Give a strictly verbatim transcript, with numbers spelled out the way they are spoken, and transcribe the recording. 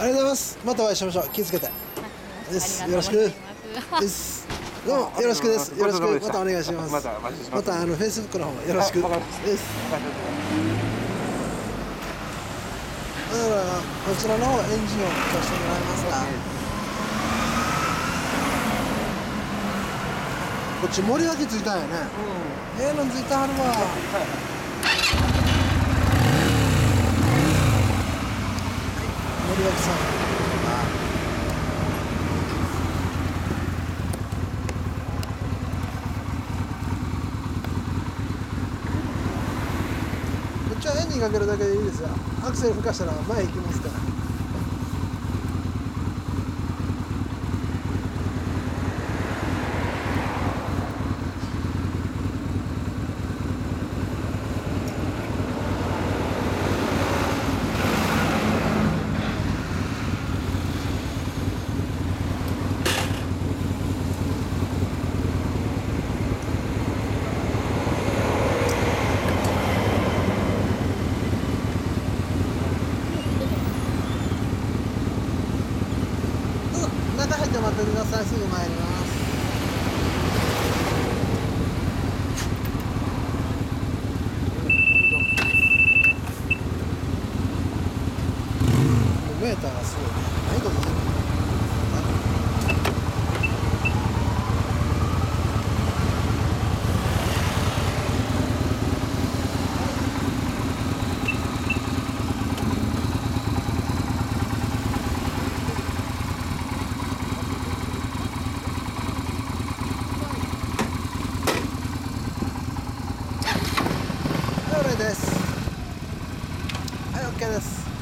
ありがとうございます。またお会いしましょう。気をつけてです。よろしくです。どうもよろしくです。よろしくまたお願いします。 またまたあのフェイスブックの方もよろしくです。だからこちらの方エンジンを聞かせてもらえますか。こっち森脇ついたんやね。ええのついたはるわ。森脇さん。こっちはエンジンかけるだけでいいですよ。アクセル吹かしたら前行きますから。中入って待ってください。すぐ参ります。メーターがすごいね。はい、どうぞ。はい、OK です。はい、OK です。